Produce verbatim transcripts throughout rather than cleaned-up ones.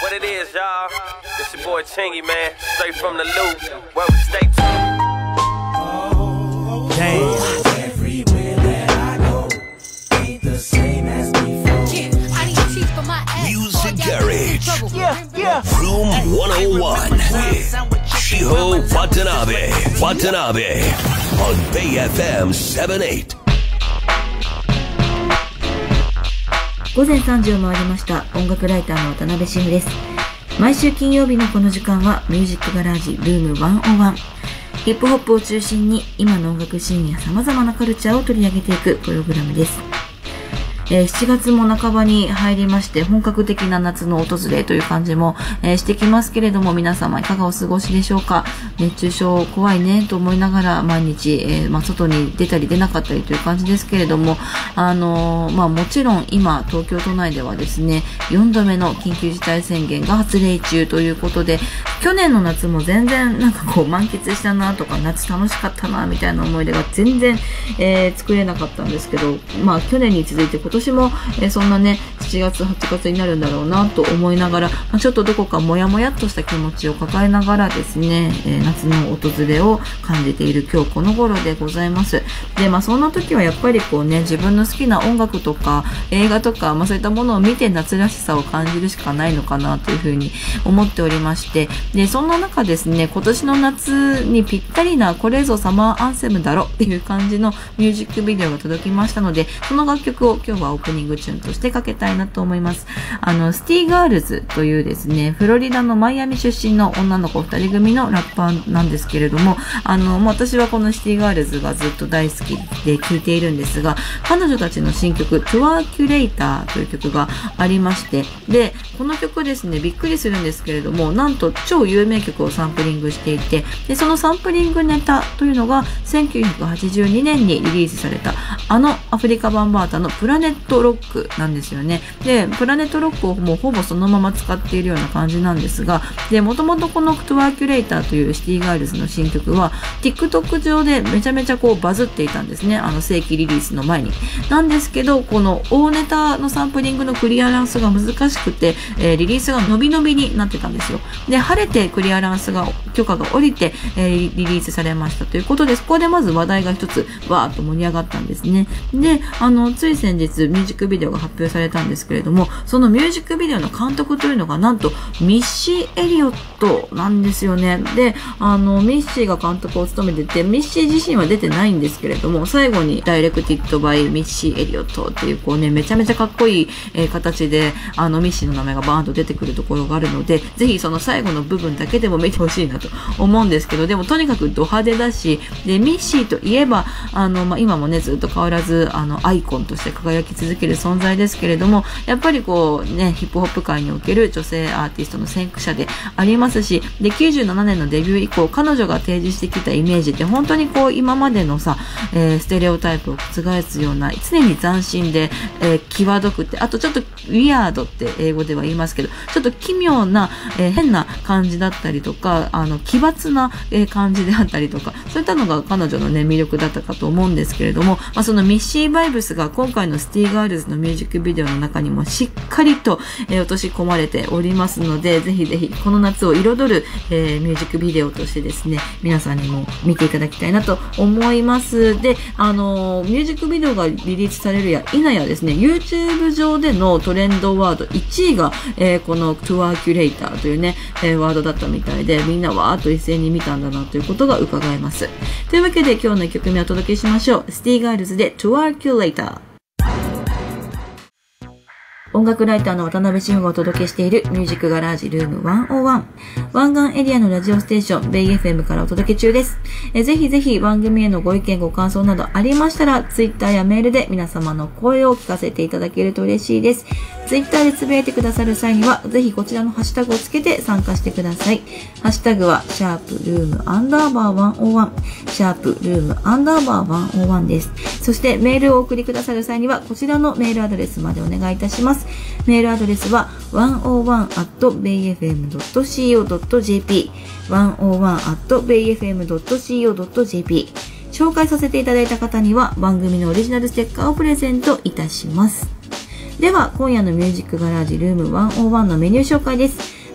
What it is, y'all? It's your boy Chingy, man. Straight from the loop. Well, stay tuned. Damn. Everywhere that I go ain't the same as before. Music Garage. Yeah, yeah. Room one oh one with Shiho Watanabe. Watanabe on Bay エフエム セブンティーエイト。 午前さんじを回りました。音楽ライターの渡辺志保です。毎週金曜日のこの時間はミュージックガラージルームひゃくいち。ヒップホップを中心に今の音楽シーンや様々なカルチャーを取り上げていくプログラムです。えー、しちがつも半ばに入りまして本格的な夏の訪れという感じも、えー、してきますけれども、皆様いかがお過ごしでしょうか。熱中症怖いねと思いながら毎日、えーまあ、外に出たり出なかったりという感じですけれども、あのー、まあもちろん今東京都内ではですねよんどめの緊急事態宣言が発令中ということで、去年の夏も全然なんかこう満喫したなとか夏楽しかったなみたいな思い出が全然、えー、作れなかったんですけど、まあ去年に続いて今年も、えー、そんなねしちがつはちがつになるんだろうなと思いながら、まあ、ちょっとどこかモヤモヤっとした気持ちを抱えながらですね、えー、夏の訪れを感じている今日この頃でございます。で、まあそんな時はやっぱりこうね、自分の好きな音楽とか映画とか、まあそういったものを見て夏らしさを感じるしかないのかなというふうに思っておりまして、でそんな中ですね、今年の夏にぴったりなこれぞサマーアンセムだろっていう感じのミュージックビデオが届きましたので、その楽曲を今日はオープニングチューンとしてかけたいなと思います。あのスティーガールズというですね、フロリダのマイアミ出身の女の子ふたり組のラッパーなんですけれども、あのもう私はこのシティガールズがずっと大好きで聴いているんですが、彼女たちの新曲トゥアーキュレーターという曲がありまして、でこの曲ですね、びっくりするんですけれども、なんと超有名曲をサンプリングしていて、でそのサンプリングネタというのがせんきゅうひゃくはちじゅうにねんにリリースされたあのアフリカバンバータのプラネットロックなんですよね。でプラネットロックをもうほぼそのまま使っているような感じなんですが、でもともとこのトゥアーキュレーターというシティガールズの新曲は TikTok 上でめちゃめちゃこうバズっていたんですね、あの正規リリースの前に。なんですけど、この大ネタのサンプリングのクリアランスが難しくて、えー、リリースが伸び伸びになってたんですよ。で晴れてクリアランスが許可が下りて、えー、リリースされましたということで、そこでまず話題が一つわーっと盛り上がったんですね。であのつい先日ミュージックビデオが発表されたんですけれども、そのミュージックビデオの監督というのがなんとミッシー・エリオットなんですよね。であのミッシーが監督を務めてて、ミッシー自身は出てないんですけれども、最後にダイレクティッドバイミッシー・エリオットっていうこうね、めちゃめちゃかっこいい、えー、形であのミッシーの名前がバーンと出てくるところがあるので、ぜひその最後の部分だけでも見てほしいなと思うんですけど、でもとにかくド派手だし、でミッシーといえばあの、まあ、今もねずっと変わらずあのアイコンとして輝き続ける存在ですけれども、やっぱりこうねヒップホップ界における女性アーティストの先駆者でありますし、できゅうじゅうななねんのデビュー以降彼女が提示してきたイメージって本当にこう今までのさ、えー、ステレオタイプを覆すような常に斬新で、えー、際どくて、あとちょっとウィアードって英語では言いますけど、ちょっと奇妙な、えー、変な感じだったりとか、あの奇抜な、えー、感じであったりとか、そういったのが彼女のね魅力だったかと思うんですけれども、まあ、そのミッシーバイブスが今回のスティーガールズのミュージックビデオの中にもしっかりと、えー、落とし込まれておりますので、ぜひぜひこの夏を彩る、えー、ミュージックビデオとしてですね、皆さんにも見ていただきたいなと思います。で、あのー、ミュージックビデオがリリースされるや否やですね、YouTube 上でのトレンドワードいちいが、えー、このトゥアーキュレーターというね、えー、ワードだったみたいで、みんなわーっと一斉に見たんだなということが伺えます。というわけで今日のいっきょくめをお届けしましょう。スティーガールズでトゥアーキュレーター。音楽ライターの渡辺慎吾がお届けしているミュージックガラージルームひゃくいち。湾岸エリアのラジオステーションベイ エフエム からお届け中です。えぜひぜひ番組へのご意見ご感想などありましたら、ツイッターやメールで皆様の声を聞かせていただけると嬉しいです。ツイッターでつぶやいてくださる際には、ぜひこちらのハッシュタグをつけて参加してください。ハッシュタグは、シャープルームアンダーバーひゃくいち、シャープルームアンダーバーひゃくいちです。そしてメールをお送りくださる際には、こちらのメールアドレスまでお願いいたします。メールアドレスは ひゃくいち アット ベイエフエム ドット シーオー ドット ジェーピー ひゃくいち アット ベイエフエム ドット シーオー ドット ジェーピー。 紹介させていただいた方には番組のオリジナルステッカーをプレゼントいたします。では今夜のミュージックガラージルームひゃくいちのメニュー紹介です。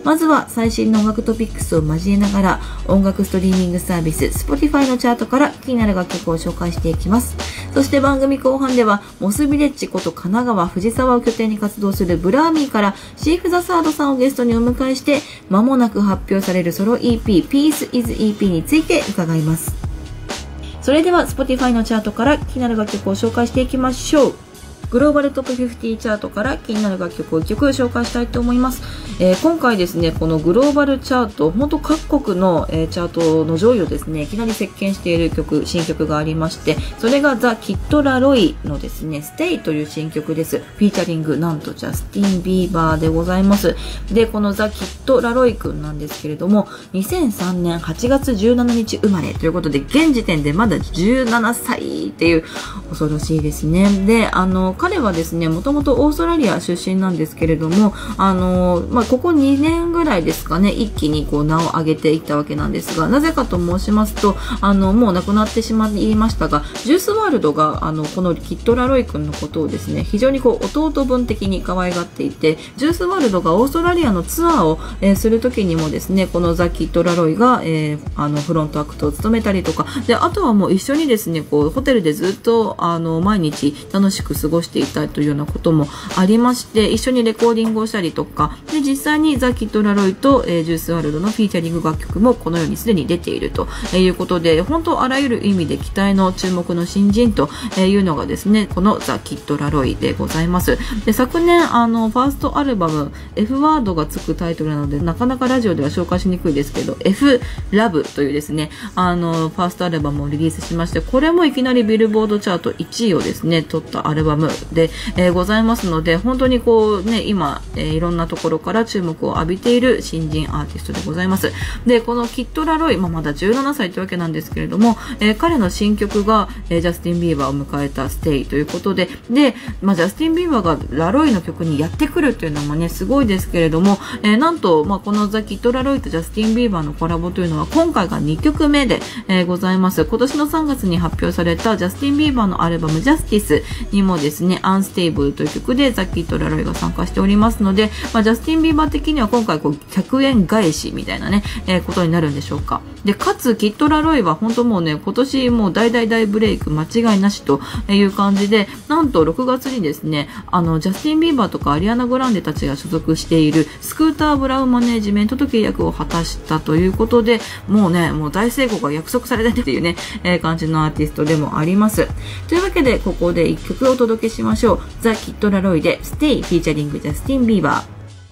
まずは最新の音楽トピックスを交えながら、音楽ストリーミングサービス Spotify のチャートから気になる楽曲を紹介していきます。そして番組後半では、モスビレッジこと神奈川藤沢を拠点に活動するブラーミーからシーフ・ザ・サードさんをゲストにお迎えして、間もなく発表されるソロ イーピー Peace is イーピー について伺います。それでは Spotify のチャートから気になる楽曲を紹介していきましょう。グローバルトップフィフティチャートから気になる楽曲をいっきょく紹介したいと思います。えー、今回ですね、このグローバルチャート、本当各国の、えー、チャートの上位をですね、いきなり席巻している曲、新曲がありまして、それがザ・キッド・ラロイのですね、Stay という新曲です。フィーチャリング、なんとジャスティン・ビーバーでございます。で、このザ・キッド・ラロイくんなんですけれども、にせんさんねんはちがつじゅうしちにち生まれということで、現時点でまだじゅうななさいっていう、恐ろしいですね。で、あの、彼はですね、もともとオーストラリア出身なんですけれども、あの、まあ、ここにねんぐらいですかね、一気にこう名を上げていったわけなんですが、なぜかと申しますと、あの、もう亡くなってしまいましたが、ジュースワールドが、あの、このキッド・ラロイ君のことをですね、非常にこう、弟分的に可愛がっていて、ジュースワールドがオーストラリアのツアーを、えー、するときにもですね、このザ・キッド・ラロイが、えー、あの、フロントアクトを務めたりとか、で、あとはもう一緒にですね、こう、ホテルでずっと、あの、毎日楽しく過ごしていたというようなこともありまして、一緒にレコーディングをしたりとか、で、実際にザ・キッド・ラロイと、えー、ジュースワールドのフィーチャリング楽曲もこのようにすでに出ているということで、本当あらゆる意味で期待の注目の新人というのがですね、このザ・キッド・ラロイでございます。で、昨年、あの、ファーストアルバム、F ワードがつくタイトルなので、なかなかラジオでは紹介しにくいですけど、F ラブというですね、あの、ファーストアルバムをリリースしまして、これもいきなりビルボードチャートいちいをですね、取ったアルバムで、えー、ございますので、本当にこうね、今、えー、いろんなところから注目を浴びている新人アーティストでございます。で、このキッド・ラロイ、まあ、まだじゅうななさいというわけなんですけれども、えー、彼の新曲が、えー、ジャスティン・ビーバーを迎えた Stay ということで、で、まあ、ジャスティン・ビーバーがラロイの曲にやってくるっていうのもね、すごいですけれども、えー、なんと、まあ、このザ・キッド・ラロイとジャスティン・ビーバーのコラボというのは今回がにきょくめで、えー、ございます。今年のさんがつに発表されたジャスティン・ビーバーのアルバム Justice にもですね、アンステーブルという曲でザ・キッド・ラロイが参加しておりますので、まあ、ジャスティン・ビーバー的には今回こうひゃくえん返しみたいなね、えー、ことになるんでしょうか。で、かつキッド・ラロイは本当もうね、今年もう大大大ブレイク間違いなしという感じで、なんとろくがつにですね、あのジャスティン・ビーバーとかアリアナ・グランデたちが所属しているスクーター・ブラウンマネージメントと契約を果たしたということで、もうね、もう大成功が約束されてっていうね、えー、感じのアーティストでもあります。というわけで、ここでいっきょくお届けしましょう。ザ・キッド・ラロイで Stay フィーチャリングジャスティン・ビーバー。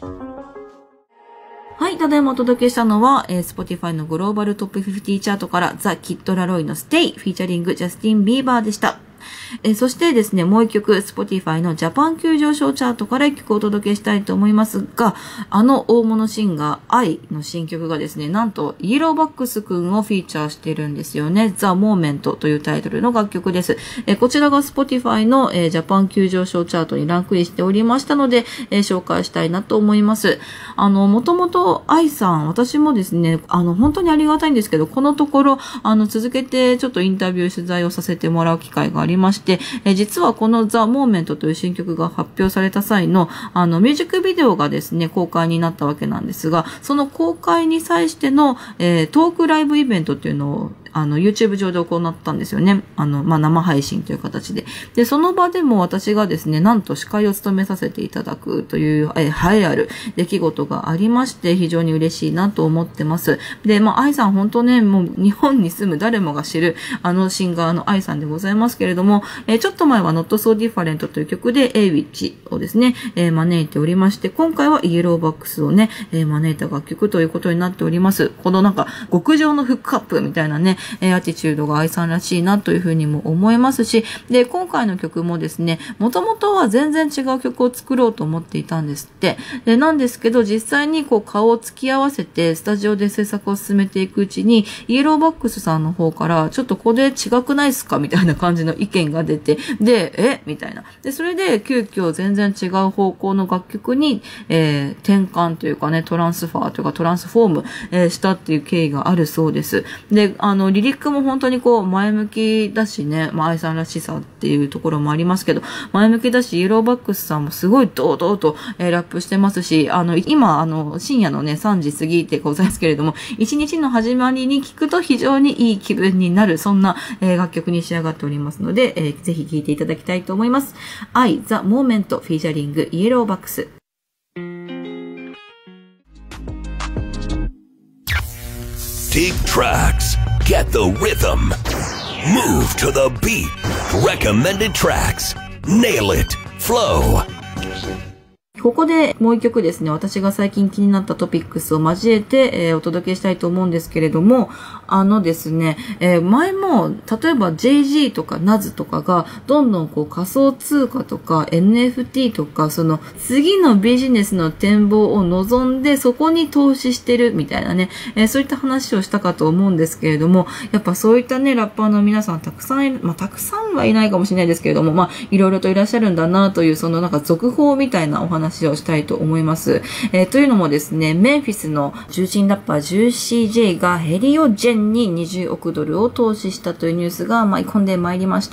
はい、ただいまお届けしたのは、えー、Spotify のグローバルトップフィフティチャートからザ・キッド・ラロイの Stay フィーチャリングジャスティン・ビーバーでした。えー、そしてですね、もう一曲 Spotify のジャパン急上昇チャートから一曲お届けしたいと思いますが、あの大物シンガー I の新曲がですね、なんとイエローバックスくんをフィーチャーしてるんですよね。The Moment というタイトルの楽曲です。えー、こちらが Spotify の、えー、ジャパン急上昇チャートにランクインしておりましたので、えー、紹介したいなと思います。あの、もともと I さん、私もですね、あの、本当にありがたいんですけど、このところ、あの、続けてちょっとインタビュー取材をさせてもらう機会がありまして、え実はこの The Moment という新曲が発表された際のあのミュージックビデオがですね公開になったわけなんですが、その公開に際しての、えー、トークライブイベントっていうのをあの YouTube 上で行ったんですよね。あのまあ、生配信という形で、でその場でも私がですねなんと司会を務めさせていただくという、えー、栄えある出来事がありまして、非常に嬉しいなと思ってます。で、まあ愛さん本当ね、もう日本に住む誰もが知るあのシンガーの愛さんでございますけれども、えー、ちょっと前は Not So Different という曲で A ウィッチをですね、えー、招いておりまして、今回はイエローバックスをね、えー、招いた楽曲ということになっております。このなんか極上のフックアップみたいなね、えー、アティチュードが愛さんらしいなというふうにも思いますし、で今回の曲もですね、もともとは全然違う曲を作ろうと思っていたんですって。でなんですけど、実際にこう顔を突き合わせてスタジオで制作を進めていくうちに、イエローバックスさんの方からちょっとこれ違くないっすかみたいな感じの意見が出て、でえみたいな。でそれで急遽全然違う方向の楽曲に、えー、転換というかね、トランスファーというかトランスフォーム、えー、したっていう経緯があるそうです。であのの、リリックも本当にこう、前向きだしね、まあ、愛さんらしさっていうところもありますけど、前向きだし、イエローバックスさんもすごい堂々と、えー、ラップしてますし、あの、今、あの、深夜のね、さんじ過ぎてございますけれども、一日の始まりに聞くと非常にいい気分になる、そんな、えー、楽曲に仕上がっておりますので、えー、ぜひ聴いていただきたいと思います。I, The Moment フィーチャリングイエローバックス。 Dig tracks, get the rhythm, move to the beat, recommended tracks, nail it, flow. ここでもう一曲ですね、私が最近気になったトピックスを交えて、えー、お届けしたいと思うんですけれども、あのですね、えー、前も、例えば ジェイジー とか ナズ とかが、どんどんこう仮想通貨とか エヌエフティー とか、その次のビジネスの展望を望んで、そこに投資してるみたいなね、えー、そういった話をしたかと思うんですけれども、やっぱそういったね、ラッパーの皆さんたくさんいる、まあ、たくさんはいないかもしれないですけれども、まあ、いろいろといらっしゃるんだなという、そのなんか続報みたいなお話をしたいと思います。えー、というのもですね、メンフィスの重鎮ラッパー ジューシージェイ がヘリオジェンににじゅうおくドルを投資したというニュースが舞い込んでまいりました。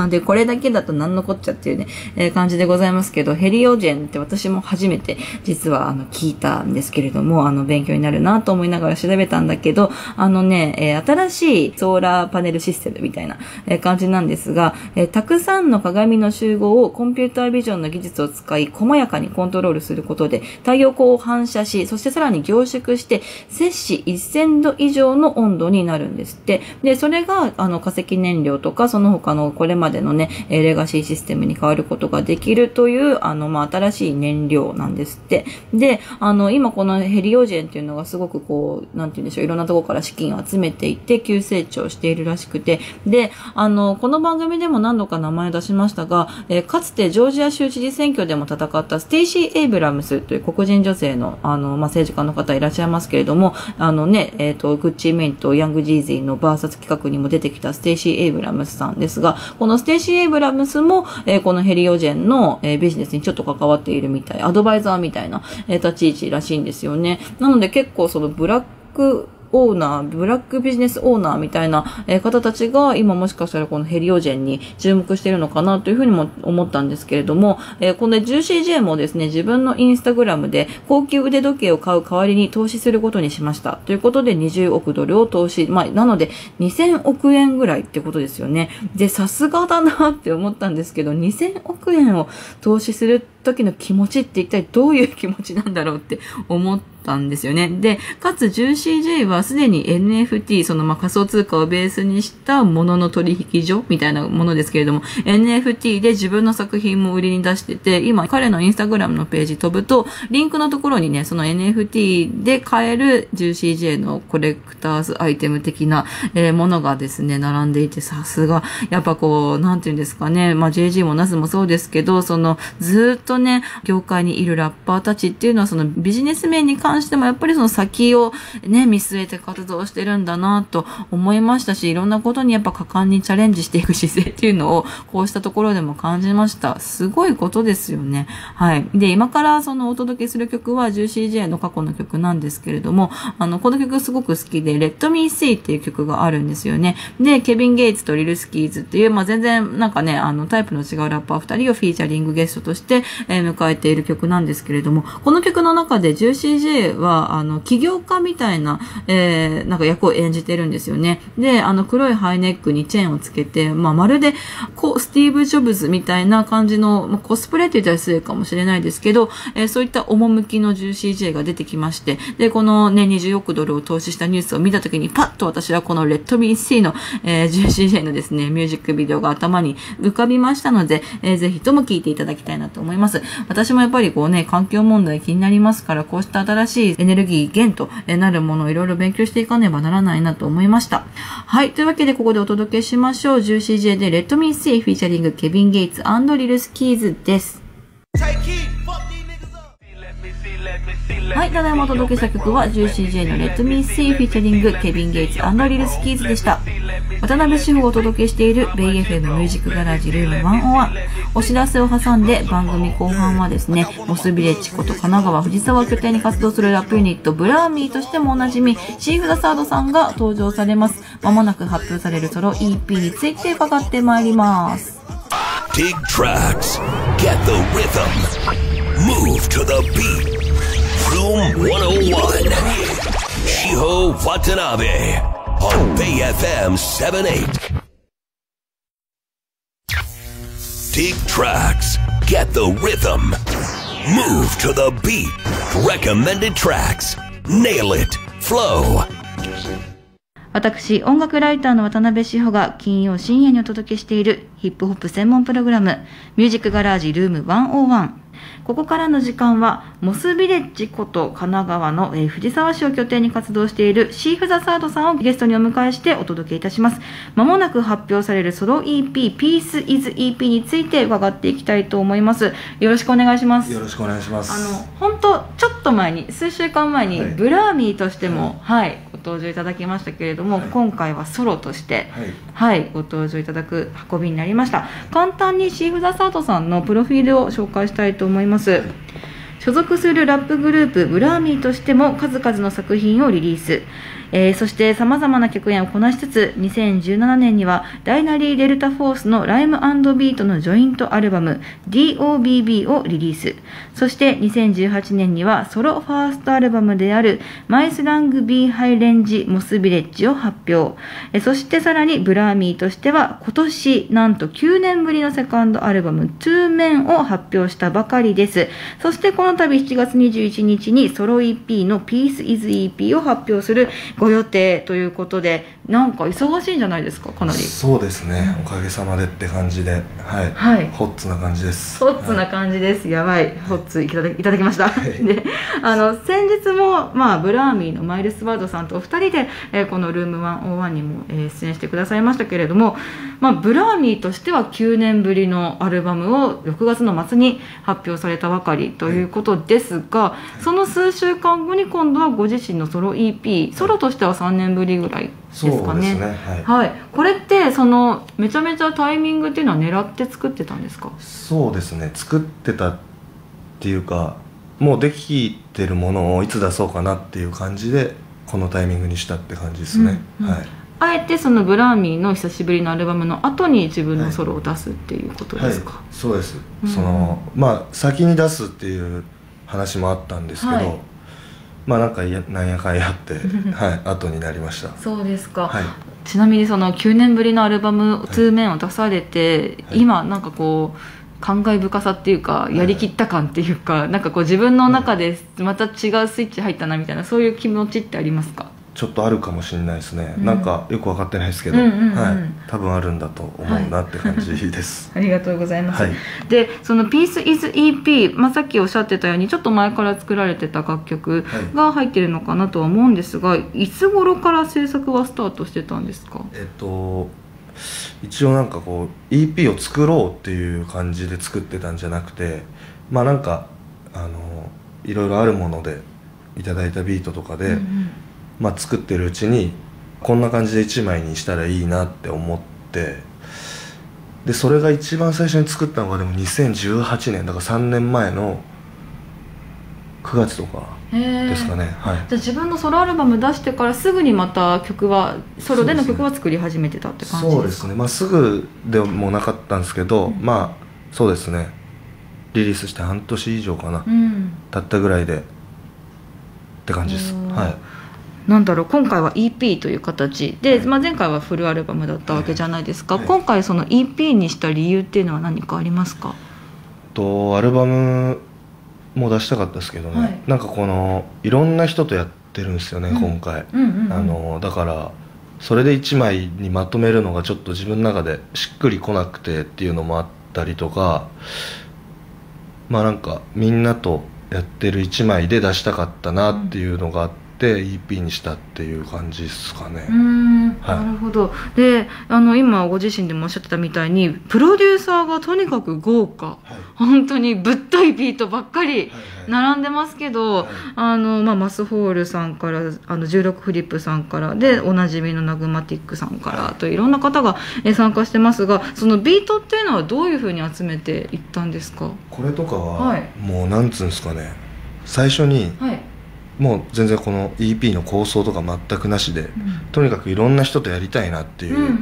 で、これだけだと何のこっちゃっていうね、えー、感じでございますけど、ヘリオジェンって私も初めて実はあの聞いたんですけれども、あの勉強になるなと思いながら調べたんだけど、あのね、えー、新しいソーラーパネルシステムみたいな、えー、感じなんですが、えー、たくさんの鏡の集合をコンピュータービジョンの技術を使い、細やかにコントロールすることで太陽光を反射し、そしてさらに凝縮して摂氏せんど以上の温度になるんですって。で、それがあの化石燃料とかその他のこれまでのね、レガシーシステムに変わることができるというあのまあ新しい燃料なんですって。で、あの今このヘリオジェンっていうのがすごくこうなんて言うんでしょう、いろんなところから資金を集めていて急成長しているらしくて、で、あのこの番組でも何度か名前出しましたが、えー、かつてジョージア州知事選挙でも戦ったステイシー・エイブラムスという黒人女性のあのまあ政治家の方いらっしゃいますけれども、あのね、えっとグッチー・メインとヤング・ジーゼーのバーサス企画にも出てきたステイシー・エイブラムスさんですが、このステイシー・エイブラムスも、えー、このヘリオジェンの、えー、ビジネスにちょっと関わっているみたい、アドバイザーみたいな、えー、立ち位置らしいんですよね。なので結構そのブラックオーナー、ブラックビジネスオーナーみたいな、えー、方たちが今もしかしたらこのヘリオジェンに注目しているのかなというふうにも思ったんですけれども、えー、この ジューシージェイ もですね、自分のインスタグラムで高級腕時計を買う代わりに投資することにしました。ということでにじゅうおくドルを投資、まあ、なのでにせんおくえんぐらいってことですよね。で、さすがだなって思ったんですけど、にせんおくえんを投資する時の気持ちって一体どういう気持ちなんだろうって思ったんですよね。で、かつ ジューシージェイ はすでに エヌエフティー、そのまあ仮想通貨をベースにしたものの取引所みたいなものですけれども、エヌエフティー で自分の作品も売りに出してて、今彼のインスタグラムのページ飛ぶと、リンクのところにね、その エヌエフティー で買える ジューシージェイ のコレクターズアイテム的な、えー、ものがですね、並んでいて、さすが、やっぱこう、なんていうんですかね、まあ ジェイジー も ナズ もそうですけど、そのずっとね、業界にいるラッパーたちっていうのはそのビジネス面に関してもやっぱりその先をね見据えて活動してるんだなと思いましたし、いろんなことにやっぱ果敢にチャレンジしていく姿勢っていうのをこうしたところでも感じました。すごいことですよね。はい。で、今からそのお届けする曲は ジューシージェイ の過去の曲なんですけれども、あのこの曲すごく好きで Let Me See っていう曲があるんですよね。で、ケビン・ゲイツとリル・スキーズっていうまあ全然なんかねあのタイプの違うラッパーふたりをフィーチャリングゲストとして、えー、迎えている曲なんですけれども、この曲の中で ジューシージェイ はあの起業家みたいな、えー、なんか役を演じてるんですよね。で、あの黒いハイネックにチェーンをつけて、まあ、まるでこうスティーブ・ジョブズみたいな感じの、まあ、コスプレって言ったら失礼かもしれないですけど、えー、そういった趣の ジューシージェイ が出てきまして、でこのねにじゅうおくドルを投資したニュースを見たときにパッと私はこの Let Me See の、えー、ジューシージェイ のですねミュージックビデオが頭に浮かびましたので、えー、ぜひとも聴いていただきたいなと思います。私もやっぱりこうね環境問題気になりますから、こうした新しいエネルギー源となるものをいろいろ勉強していかねばならないなと思いました。はい。というわけでここでお届けしましょう。ジューシージェイ で Let Me See フィーチャリングケビン・ゲイツ&リル・スキーズです。はい。ただいまお届けした曲は ジューシージェイ の Let Me See フィーチャリングケビン・ゲイツ&リル・スキーズでした。 渡辺志保がお届けしているベイ エフエム ミュージックガラージルームワンオーワン。お知らせを挟んで番組後半はですね、モスビレッジこと神奈川藤沢を拠点に活動するラップユニットブラーミーとしてもおなじみシーフ・ザ・サードさんが登場されます。まもなく発表されるソロ イーピー について伺ってまいります。 Dig tracks, get the rhythm, move to the beat. Room ワンオーワン Shiho Watanabe on Bay エフエム セブンティーエイト. Dig tracks, get the rhythm, move to the beat. Recommended tracks, nail it, flow. 私、音楽ライターの渡辺志保が金曜深夜にお届けしているヒップホップ専門プログラムミュージックガラージルームワンオーワン。ここからの時間はモスビレッジこと神奈川の、えー、藤沢市を拠点に活動しているシーフ・ザ・サードさんをゲストにお迎えしてお届けいたします。まもなく発表されるソロ イーピー Peace is イーピー について伺っていきたいと思います。よろしくお願いします。 よろしくお願いします。 あの本当ちょっと前に数週間前に、はい、ブラーミーとしても、はい、はい、ご登場いただきましたけれども、はい、今回はソロとして、はいはい、ご登場いただく運びになりました。簡単にシーフ・ザ・サードさんのプロフィールを紹介したいと思います。はい、所属するラップグループブラーミーとしても数々の作品をリリース、えー、そしてさまざまな曲演をこなしつつにせんじゅうななねんにはダイナリー・デルタ・フォースのライム&ビートのジョイントアルバム ディーオービービー をリリース。そしてにせんじゅうはちねんにはソロファーストアルバムであるマイスラング B ハイレンジモスビレッジを発表。えー、そしてさらにブラーミーとしては今年なんときゅうねんぶりのセカンドアルバムトゥーメンを発表したばかりです。そしてこの度しちがつにじゅういちにちにソロ イーピー の Peace is イーピー を発表するご予定ということで、なんか忙しいんじゃないですか？かなり。そうですね、 おかげさまでって感じで、はい、 はい、 ホッツな感じです。 ホッツな感じです。はい、やばい、ホッツいただき、いただきました。はい、で、あの先日もまあブラーミーのマイルスワードさんとお二人で、えー、このルームワンオーワンにも、えー、出演してくださいましたけれども、まあブラーミーとしてはきゅうねんぶりのアルバムをろくがつの末に発表されたばかりということですが、はい、その数週間後に今度はご自身のソロ イーピー、ソロとしてはさんねんぶりぐらいですかね。 そうですね、はい、 はい、これってそのめちゃめちゃタイミングっていうのは狙って作ってたんですか？ そうですね、作ってたっていうか、もうできてるものをいつ出そうかなっていう感じでこのタイミングにしたって感じですね。うんうん、はい、あえてそのブラーミーの久しぶりのアルバムの後に自分のソロを出すっていうことですか？ はいはい、そうです。うん、そのまあ先に出すっていう話もあったんですけど、はい、まあなんかやなんやかんやってはい後になりました。 そうですか。 はい、 ちなみにそのきゅうねんぶりのアルバム「トゥーメンを出されて、はい、今なんかこう感慨深さっていうかやりきった感っていうか、はい、なんかこう自分の中でまた違うスイッチ入ったなみたいな、そういう気持ちってありますか？ ちょっとあるかもしれないですね。うん、なんかよく分かってないですけど、うんうんうん、はい、多分あるんだと思うなって感じです。 はい、ありがとうございます。 はい、 で、その Peace is イーピー、まあ、さっきおっしゃってたようにちょっと前から作られてた楽曲が入ってるのかなとは思うんですが、いつ頃から制作はスタートしてたんですか？ えっと一応なんかこう イーピー を作ろうっていう感じで作ってたんじゃなくて、まあなんかあのいろいろあるものでいただいたビートとかで、うんうん、まあ作ってるうちにこんな感じでいちまいにしたらいいなって思って、でそれが一番最初に作ったのがでもにせんじゅうはちねんだからさんねんまえのくがつとかですかね。はい、じゃあ自分のソロアルバム出してからすぐにまた曲はソロでの曲は作り始めてたって感じですか？ そうですね、まあ、すぐでもなかったんですけど、うん、まあそうですね、リリースして半年以上かな、うん、経ったぐらいでって感じです。はい、 なんだろう、今回は イーピー という形で、はい、まあ、前回はフルアルバムだったわけじゃないですか。はい、今回その イーピー にした理由っていうのは何かありますか？ とアルバムも出したかったですけどね、はい、なんかこのいろんな人とやってるんですよね、うん、今回、うんうんうん、あのだからそれでいちまいにまとめるのがちょっと自分の中でしっくりこなくてっていうのもあったりとか、まあなんかみんなとやってるいちまいで出したかったなっていうのがあって イーピー にしたっていう感じですかね。 うーん、 はい、 なるほど。で、あの今ご自身でもおっしゃってたみたいにプロデューサーがとにかく豪華、はい、本当にぶっといビートばっかり並んでますけど、はいはい、あのまあ、マスホールさんからあのじゅうろくフリップさんからでおなじみのナグマティックさんから、はい、といろんな方が参加してますが、そのビートっていうのはどういうふうに集めていったんですか？ これとかは、はい、もうなんつうんですかね、最初に、はい、もう全然この イーピー の構想とか全くなしで、うん、とにかくいろんな人とやりたいなっていう、うんうんうん、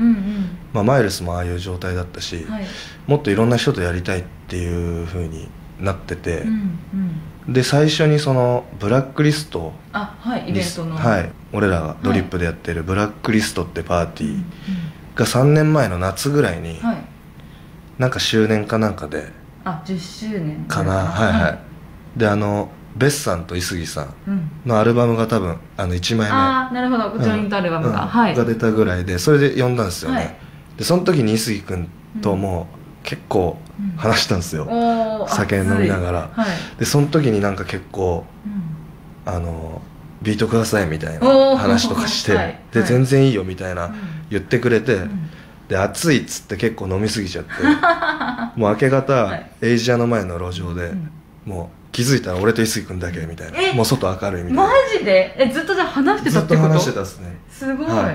まあ、マイルスもああいう状態だったし、はい、もっといろんな人とやりたいっていう風になってて、うんうん、で最初にそのブラックリスト、 あ、はい、イベントの、 はい、俺らがドリップでやってるブラックリストってパーティーがさんねんまえの夏ぐらいに、はい、なんか周年かなんかで、 あ、じゅっしゅうねんかな、はいはい、はい、であのベスさんとイスギさんのアルバムが多分あのいちまいめ、 ああ、なるほど、ジョイントアルバムが、うん、 はい、が出たぐらいで、それで呼んだんですよね、はい、でその時にイスギ君とも結構話したんですよ、うん、酒飲みながら、はい、でその時になんか結構、うん、あのビートくださいみたいな話とかして、はい、で、はい、全然いいよみたいな言ってくれて、うん、で暑いっつって結構飲みすぎちゃってもう明け方、はい、エイジアの前の路上で、うん、もう気づいたら俺とイスギ君だけみたいな、もう外明るいみたいな。 マジで？え、ずっとじゃあ話してたってこと？ ずっと話してたっすね。 すごい、 はい、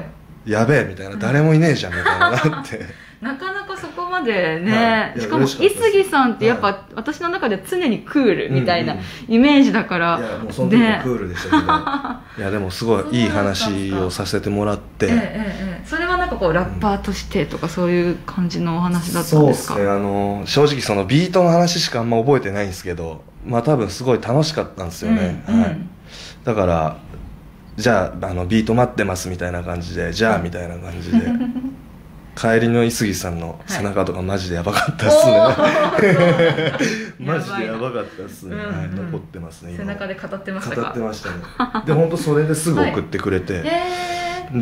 やべえみたいな、誰もいねえじゃんみたいななってなかなかそこまでね、はい、しかもイスギさんってやっぱ、はい、私の中では常にクールみたいなイメージだから、 うんうん、いやもうその時もクールでしたけど、ね、いやでもすごいいい話をさせてもらって、ええええ、それはなんかこうラッパーとしてとかそういう感じのお話だったんですか？ そうですね、あの正直そのビートの話しかあんま覚えてないんですけど、まあ多分すごい楽しかったんですよね、うんうん、はい、だからじゃあ、あのビート待ってますみたいな感じで、じゃあみたいな感じで帰りのイスギさんの背中とかマジでやばかったっすね、はい、マジでやばかったっすね、うんうん、はい、残ってますね、今背中で語ってましたか？ 語ってましたねで本当それですぐ送ってくれて、はい、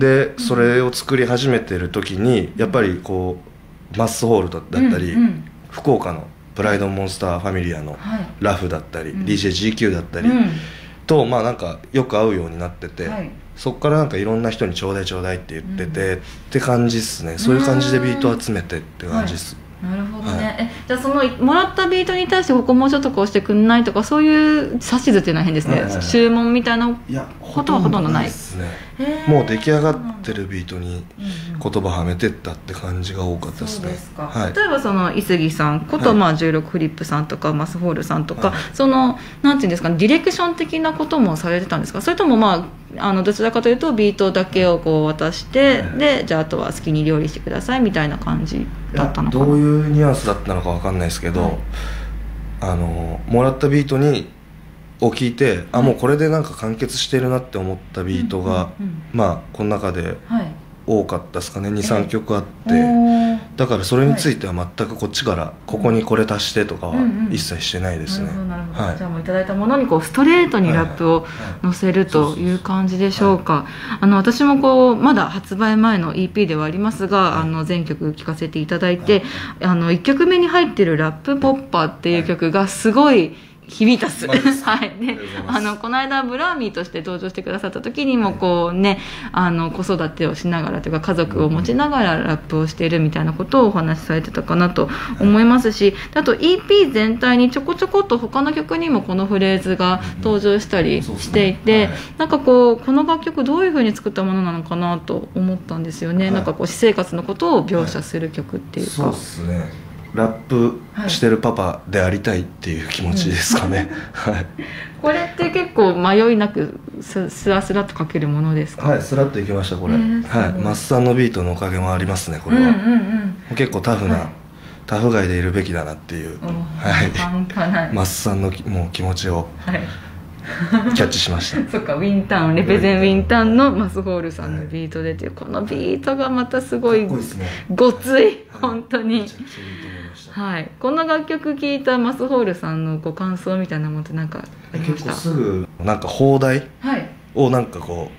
でそれを作り始めてる時にやっぱりこうマッスホールだったり、うんうん、福岡のプライドモンスターファミリアのラフだったり、はい、ディージェージーキュー だったり、うん、とまあなんかよく会うようになってて、はい、そこからなんかいろんな人にちょうだいちょうだいって言ってて、うん、って感じっすね。そういう感じでビート集めてって感じっす、 はい、なるほどね、はい、えじゃあそのもらったビートに対してここもうちょっとこうしてくんないとかそういう指図っていうのは変ですね、はいはい、注文みたいなことはほとんどないですね。 もう出来上がってるビートに言葉はめてったって感じが多かったですね。 そうですか、はい、例えばそのイスギさんこと、まあじゅうろくフリップさんとかマスホールさんとか、はい、そのなんていうんですか、ディレクション的なこともされてたんですか？それともまああのどちらかというとビートだけをこう渡して、はい、でじゃああとは好きに料理してくださいみたいな感じだったのかな。 どういうニュアンスだったのかわかんないですけど、はい、あのもらったビートにを聞いて、はい、あもうこれでなんか完結してるなって思ったビートが、うんうんうん、まあこの中で多かったですかね、はい、にさんきょくあって、えー、だからそれについては全くこっちからここにこれ足してとかは一切してないですね、うんうん、なるほどなるほど、はい、 じゃあもういただいたものにこうストレートにラップを載せるという感じでしょうか。あの私もこうまだ発売前の イーピー ではありますが、はい、あの全曲聴かせていただいて、はい、あのいっきょくめに入ってるラップポッパーっていう曲がすごい響いたっす、はい、であのこの間ブラーミーとして登場してくださった時にもこうね、あの子育てをしながらというか家族を持ちながらラップをしているみたいなことをお話しされてたかなと思いますし、あと イーピー 全体にちょこちょこっと他の曲にもこのフレーズが登場したりしていて、なんかこうこの楽曲どういう風に作ったものなのかなと思ったんですよね、はい、なんかこう私生活のことを描写する曲っていうか、 はい、そうですね、ラップしてるパパでありたいっていう気持ちですかね、うん、はい、 これって結構迷いなくススラスラと書けるものですか？ はい、スラッといきましたこれ、えー、はい、マッサンのビートのおかげもありますねこれは、うんうんうん、結構タフな、はい、タフガイでいるべきだなっていう、はい、半端ないマッサンのもう気持ちを、はい、キャッチしましたそっか、ウィンタウンレペゼンウィンタウンのマスホールさんのビートでっていう、このビートがまたすごいごつい、本当に、はい、この楽曲聴いたマスホールさんのご感想みたいなものって何かありました？ 結構すぐなんか邦題をなんかこう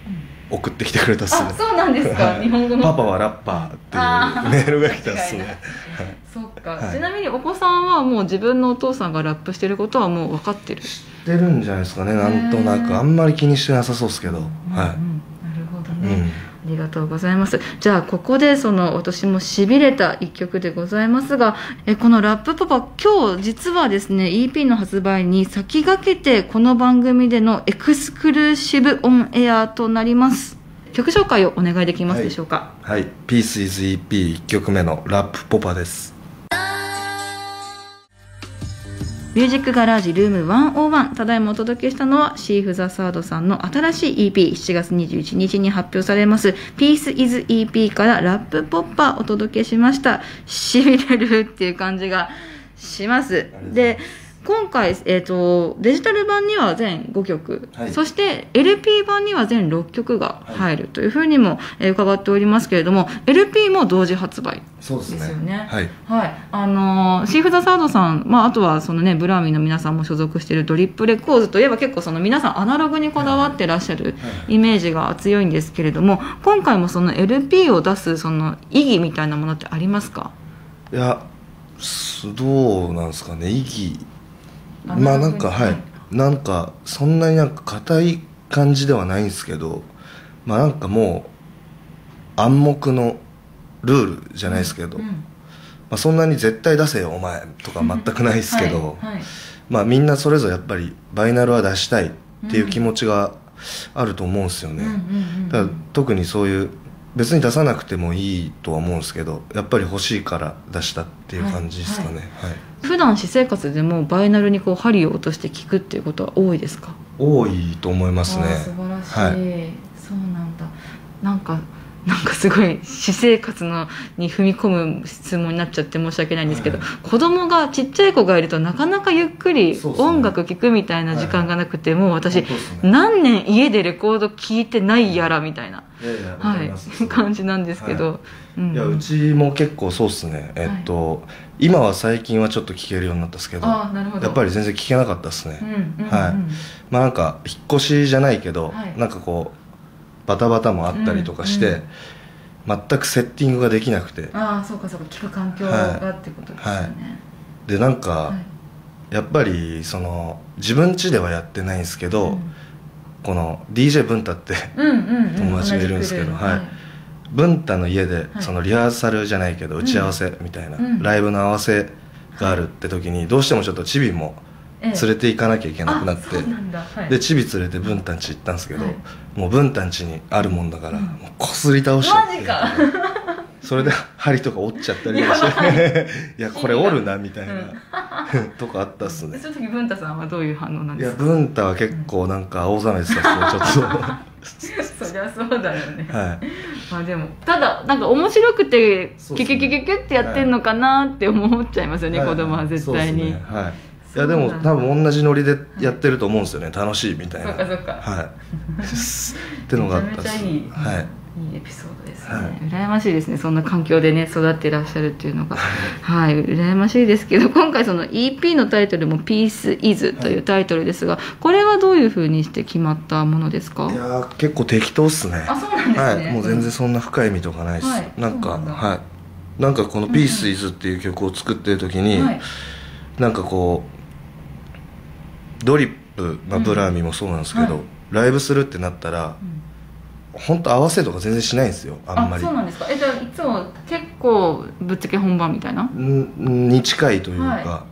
送ってきてくれたっすね。 あ、そうなんですか、 はい日本語のパパはラッパーっていうメールが来たっすね。はいそっか、 はいちなみにお子さんはもう自分のお父さんがラップしてることはもう分かってる？ 知ってるんじゃないですかね、なんとなく。あんまり気にしてなさそうですけど。はい。 うんうん、なるほどね、 うんありがとうございます。じゃあここでその私もしびれた一曲でございますが、えこのラップパパ、今日実はですね イーピー の発売に先駆けてこの番組でのエクスクルーシブオンエアとなります。曲紹介をお願いできますでしょうか？ はい、はい、Peace is イーピーいっ 曲目のラップポパです。 ミュージックガラージルームひゃくいち、ただいまお届けしたのはシーフ・ザ・サードさんの新しい イーピー、しちがつにじゅういちにちに発表されます Peace is イーピー からラップポッパーお届けしました。しびれるっていう感じがします。で今回、えーと、デジタル版には全ごきょく、はい、そして エルピー 版には全ろっきょくが入るというふうにも、えー、伺っておりますけれども、 エルピー も同時発売ですよね。 そうですね、はい、 はい、あのー、シーフ・ザ・サードさん、まあ、あとはその、ね、ブラーミーの皆さんも所属しているドリップレコーズといえば結構その皆さんアナログにこだわってらっしゃるイメージが強いんですけれども、今回もその エルピー を出すその意義みたいなものってありますか？ いや、どうなんですかね、意義、まあなんかはい、なんかそんなになんか硬い感じではないんですけど、まあなんかもう暗黙のルールじゃないですけど、うんうん、まあ、そんなに絶対出せよお前とか全くないですけど、はいはい、まあみんなそれぞれやっぱりバイナルは出したいっていう気持ちがあると思うんですよね。だから特にそういう別に出さなくてもいいとは思うんですけど、やっぱり欲しいから出したっていう感じですかね。はいはいはい、 普段私生活でもバイナルにこう針を落として聞くっていうことは多いですか？ 多いと思いますね。 素晴らしい、はい、そうなんだ。なんかなんかすごい私生活のに踏み込む質問になっちゃって申し訳ないんですけど、はい、子供がちっちゃい子がいるとなかなかゆっくり音楽聴くみたいな時間がなくて、はい、もう私、ね、何年家でレコード聴いてないやらみたいな、いやいや、はい、感じなんですけど、はい、うん、 いやうちも結構そうっすね、えっと、はい、今は最近はちょっと聴けるようになったんですけど、 あ、なるほど、 やっぱり全然聴けなかったっすね。 うんうんうん、 はい、まあなんか引っ越しじゃないけど、はい、なんかこうバタバタもあったりとかして、うんうん、全くセッティングができなくて、 ああ、そうかそうか、聞く環境がってことですよね。はいはい、 でなんか、はい、やっぱりその自分家ではやってないんですけど、うん、この ディージェー 文太って友達がいるんですけど、はい、文太の家でそのリハーサルじゃないけど打ち合わせみたいな、うん、ライブの合わせがあるって時にどうしてもちょっとチビも連れて行かなきゃいけなくなって、 ええ、はい、 でチビ連れて文太ん家行ったんですけど、はい、もう文太ん家にあるもんだから、うん、もうこすり倒しちゃって、マジかそれで針とか折っちゃったりとかしていやこれ折るなみたいな、うん、とかあったっすね。 その時文太さんはどういう反応なんですか？ いや文太は結構なんか青ざめてたっすね、ちょっとそりゃそうだよね、 はい、 まあでもただなんか面白くてキュキュキュキュキュってやってんのかなって思っちゃいますよね、はい、子供は絶対に、はい、はい、 いやでも多分同じノリでやってると思うんですよね、楽しいみたいな。 そっかそっか、 はいってのがあったっす。 めちゃめちゃいい、 はい、 いいエピソードですね、はい、羨ましいですね、そんな環境でね育ってらっしゃるっていうのがはい、羨ましいですけど、今回その イーピー のタイトルも Peace is というタイトルですが、はい、これはどういうふうにして決まったものですか？ いや結構適当っすね。 あ、そうなんですね、 はい、もう全然そんな深い意味とかないです、はい、なんかなんはい、なんかこの Peace is っていう曲を作ってる時に、うんうん、なんかこうドリップ、まあ、ブラーミもそうなんですけど、うん、はい、ライブするってなったら、うん、本当合わせとか全然しないんですよ、あんまり。 あ、そうなんですか。え、じゃあいつも結構ぶっつけ本番みたいなに近いというか、はい、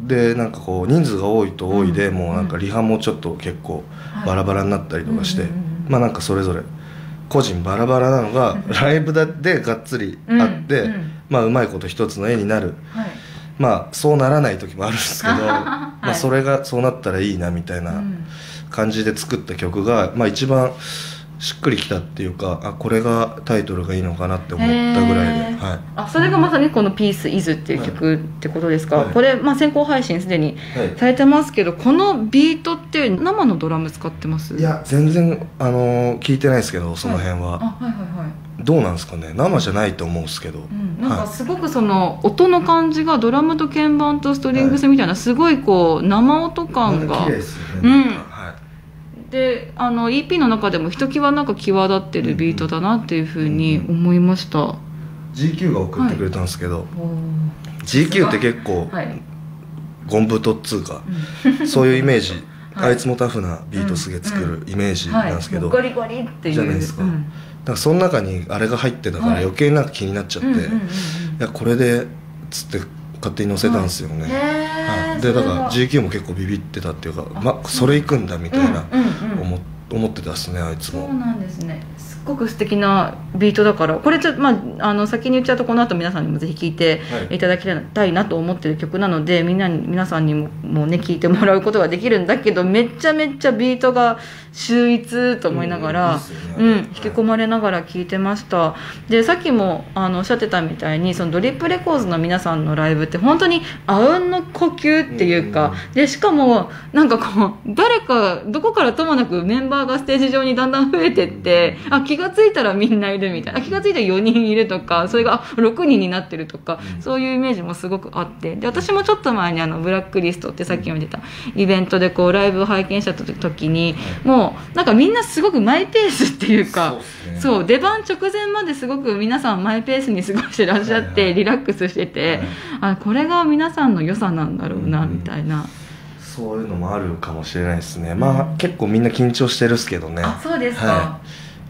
でなんかこう人数が多いと多いで、うん、もうなんかリハもちょっと結構バラバラになったりとかして、はい、まあなんかそれぞれ個人バラバラなのがライブでがっつりあって、うんうん、まあうまいこと一つの絵になる、はい、まあそうならない時もあるんですけど、はい、まあそれがそうなったらいいなみたいな感じで作った曲が、まあ一番しっくりきたっていうか、あ、これがタイトルがいいのかなって思ったぐらいで、はい、 あ、それがまさにこの Peace is っていう曲ってことですか？はい、これ、まあ、先行配信すでにされてますけど、はい、このビートって生のドラム使ってます？ いや全然、あのー、聞いてないですけどその辺は、 はい、あ、はいはいはい、 どうなんですかね、生じゃないと思うんですけど、 うん、なんかすごくその音の感じがドラムと鍵盤とストリングスみたいな、すごいこう生音感が、 綺麗ですよね、 うん、 はであの イーピー の中でもひときわなんか際立ってるビートだなっていうふうに思いました。 ジーキュー が送ってくれたんですけど、 はい、 ジーキュー って結構、はい、ゴンブトっつうか、うん、そういうイメージ、はい、あいつもタフなビートすげえ作るイメージなんですけど、 ゴリゴリっていうじゃないですか、うん、だからその中にあれが入ってたから余計なんか気になっちゃって、はい、いやこれでつって勝手に載せたんですよね、はい、でだから ジーキュー も結構ビビってたっていうか、ま、それ行くんだみたいな思って思ってたっすね、あいつも。 そうなんですね。すっごく素敵なビートだから、これちょっと、まあ、あの先に言っちゃうとこの後皆さんにもぜひ聴いていただきたいなと思ってる曲なので、みんなに皆さんにももうね聴いてもらうことができるんだけど、めっちゃめっちゃビートが秀逸と思いながら、うん、うん、引き込まれながら聴いてました。でさっきもあのおっしゃってたみたいに、そのドリップレコーズの皆さんのライブって本当にあうんの呼吸っていうか、でしかもなんかこう誰かどこからともなくメンバーがステージ上にだんだん増えてって、あ気がついたらみんないるみたいな、気がついたらよにんいるとか、それがろくにんになってるとか、そういうイメージもすごくあって、で私もちょっと前にあのブラックリストってさっきも言ってたイベントでこうライブを拝見した時に、もうなんかみんなすごくマイペースっていうか、そう、そう出番直前まですごく皆さんマイペースに過ごしてらっしゃってリラックスしてて、あこれが皆さんの良さなんだろうなみたいな。 そういうのもあるかもしれないですね。まあ、うん、結構みんな緊張してるっすけどね。 あ、そうですか。 はい、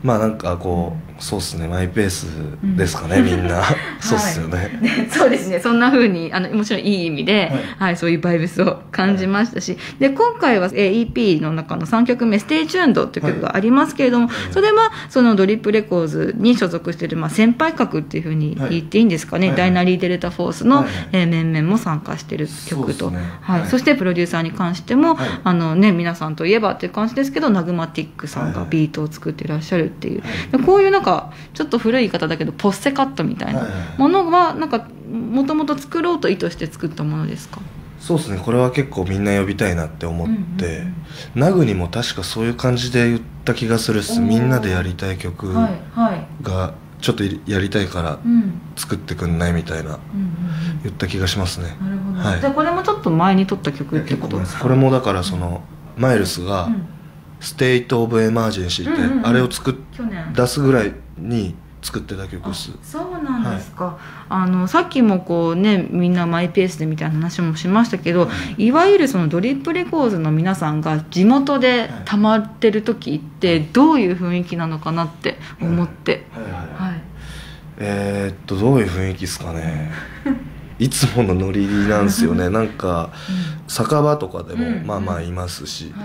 まあなんかこう、うん、そうっすね、マイペースですかね、うん、みんな。そうっすよね。はい、 そうですね。そんな風にあのもちろんいい意味で、はい、はい、そういうバイブスを感じましたし、で今回は、えー、イーピー の中のさんきょくめ「ステイチューンド」という曲がありますけれども、はい、それはそのドリップレコーズに所属している、まあ、先輩格っていう風に言っていいんですかね、はい、ダイナリー・デルタ・フォースの、はい、えー、面々も参加している曲と、そ、ね、はい、はい、そしてプロデューサーに関しても、はい、あのね、皆さんといえばっていう感じですけど、ナグマティックさんがビートを作っていらっしゃるっていう、はい、こういうなんかちょっと古い言い方だけどポッセカットみたいなものはなんかもともと作ろうと意図して作ったものですか？ そうですね、これは結構みんな呼びたいなって思って、うんうんうん、ナグにも確かそういう感じで言った気がするっす。みんなでやりたい曲がちょっとやりたいから作ってくんないみたいな言った気がしますね。 なるほど、はい、じゃあこれもちょっと前に撮った曲ってことですか？ これもだからそのマイルスがステイトオブエマージェンシーってあれを作っ出すぐらいに作ってた曲です。 そうなんですか、はい、あのさっきもこうね、みんなマイペースでみたいな話もしましたけど、はい、いわゆるそのドリップレコーズの皆さんが地元で溜まってる時ってどういう雰囲気なのかなって思って、はいはいはいはい、えー、っとどういう雰囲気ですかねいつものノリなんですよねなんか、うん、酒場とかでもまあまあいますし、うんうん、はい、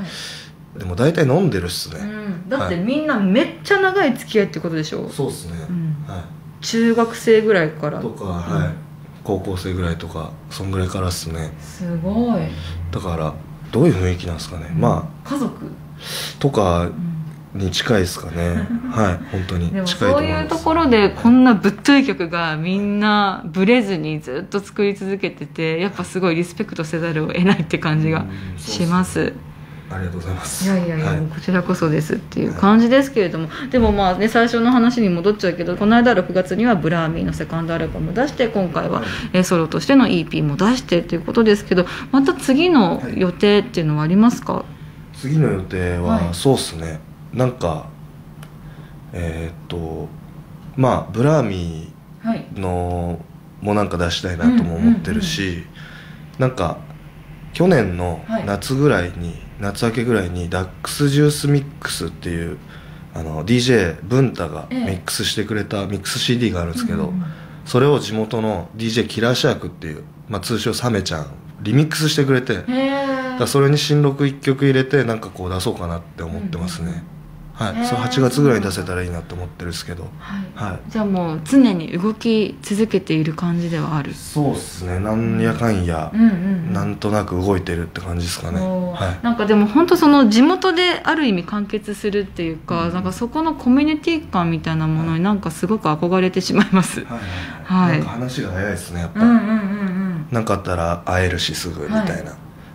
でも大体飲んでるっすね、うん、 だってみんなめっちゃ長い付き合いってことでしょ？ そうっすね、うん、はい、 中学生ぐらいからとか、はい、高校生ぐらいとかそんぐらいからっすね。 すごい。 だからどういう雰囲気なんですかね、うん、まあ家族とかに近いですかね、うん、はい、本当に近いと思います。 でもそういうところでこんなぶっとい曲がみんなブレずにずっと作り続けてて、やっぱすごいリスペクトせざるを得ないって感じがします。 ありがとうございます。 いやいやいや、はい、こちらこそですっていう感じですけれども、はい、でもまあね、最初の話に戻っちゃうけど、この間ろくがつにはブラーミーのセカンドアルバムを出して、今回はえソロとしての イーピー も出してということですけど、また次の予定っていうのはありますか？はい、 次の予定は、はい、そうっすね、なんかえー、っとまあブラーミーのもなんか出したいなとも思ってるし、うんうんうん、なんか去年の夏ぐらいに、はい、夏明けぐらいにダックスジュースミックスっていうあの ディージェー 文太がミックスしてくれたミックス シーディー があるんですけど、うんうん、それを地元の ディージェー キラーシャークっていう、まあ、通称サメちゃんリミックスしてくれて、だそれに新録いっきょく入れてなんかこう出そうかなって思ってますね、うんうん、はい、それはちがつぐらいに出せたらいいなと思ってるんですけど、 はいはい、じゃあもう常に動き続けている感じではある？ そうですね、なんやかんや、うんうんうん、なんとなく動いてるって感じですかね、はい、 なんかでも本当その地元である意味完結するっていうか、うん、なんかそこのコミュニティ感みたいなものになんかすごく憧れてしまいます、はいはいはい、なんか話が早いですねやっぱ、うんうんうんうん、なんかあったら会えるしすぐみたいな、はい、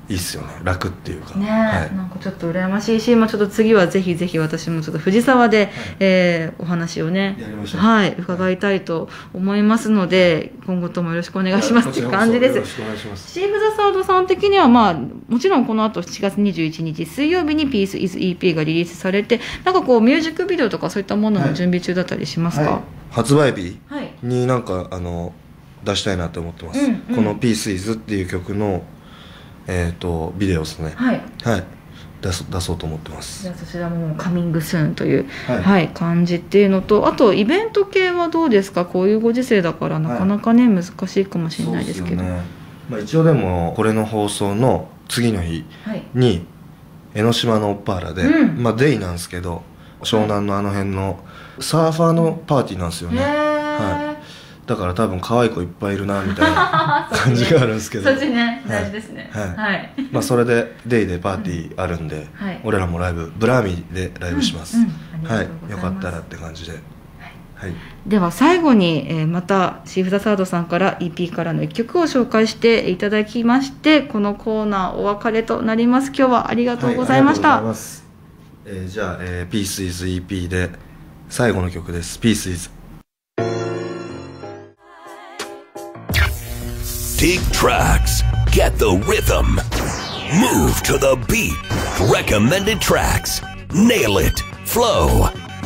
いいっすよね。楽っていうかね、 はい、 なんかちょっと羨ましいし、まあ、ちょっと次はぜひぜひ私もちょっと藤沢で、はい、えー、お話をね、はい、伺いたいと思いますので、今後ともよろしくお願いしますっていう感じです。 よろしくお願いします。 シーブ・ザ・サードさん的には、まあ、もちろんこの後しちがつにじゅういちにち水曜日に Peace is イーピー がリリースされて、なんかこうミュージックビデオとかそういったものの準備中だったりしますか？はいはい、 発売日になんかあの出したいなと思ってます、うんうん、この Peace is っていう曲の、えー、とビデオですね。はい、はい、出そ出そうと思ってます。 じゃあそちらもカミングスーンという、はいはい、感じっていうのと、あとイベント系はどうですか？こういうご時世だからなかなかね、はい、難しいかもしれないですけど。そうですよね。 まあ、一応でもこれの放送の次の日に江ノ島のオッパーラで、うん、まあデイなんですけど湘南のあの辺のサーファーのパーティーなんですよね。はい、だから多分可愛い子いっぱいいるなみたいな感じがあるんですけどそっちね、大事ですね。はい、はい、 まあそれでデイでパーティーあるんで、うん、はい、俺らもライブブラーミーでライブします、うんうん、はい、よかったらって感じで。はい、 では最後に、えー、またシーフ・ザ・サードさんから イーピー からのいっきょくを紹介していただきまして、このコーナーお別れとなります。今日はありがとうございました。 はい、ありがとうございます。えー、じゃあ、えー、Peace is イーピー で最後の曲です。 Peace is Dig tracks, get the rhythm, move to the beat, recommended tracks, nail it, flow。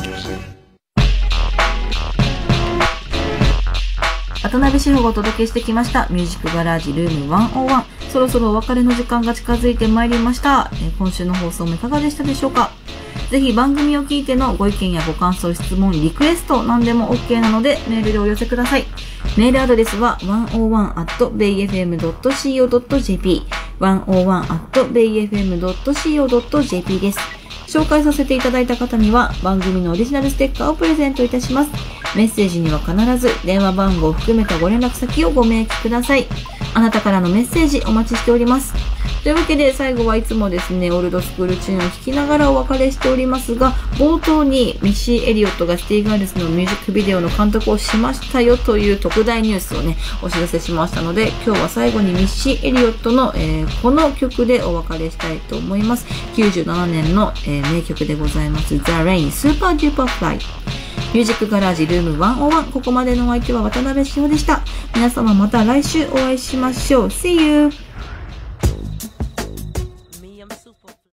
渡辺志保がお届けしてきましたミュージックガラージルームひゃくいち。そろそろお別れの時間が近づいてまいりました。えー、今週の放送もいかがでしたでしょうか？ぜひ番組を聞いてのご意見やご感想、質問、リクエスト何でも OK なのでメールでお寄せください。メールアドレスは ひゃくいち アット ベイエフエム ドット シーオー ドット ジェーピー ひゃくいち アット ベイエフエム ドット シーオー ドット ジェーピー です。紹介させていただいた方には番組のオリジナルステッカーをプレゼントいたします。メッセージには必ず電話番号を含めたご連絡先をご明記ください。あなたからのメッセージお待ちしております。というわけで最後はいつもですね、オールドスクールチューンを聴きながらお別れしておりますが、冒頭にミッシー・エリオットがシティガールズのミュージックビデオの監督をしましたよという特大ニュースをね、お知らせしましたので、今日は最後にミッシー・エリオットの、えー、この曲でお別れしたいと思います。きゅうじゅうななねんの、えー、名曲でございます The Rain Super Duper Fly。ミュージックガラージルームひゃくいち。ここまでのお相手は渡辺志保でした。皆様また来週お会いしましょう。See you!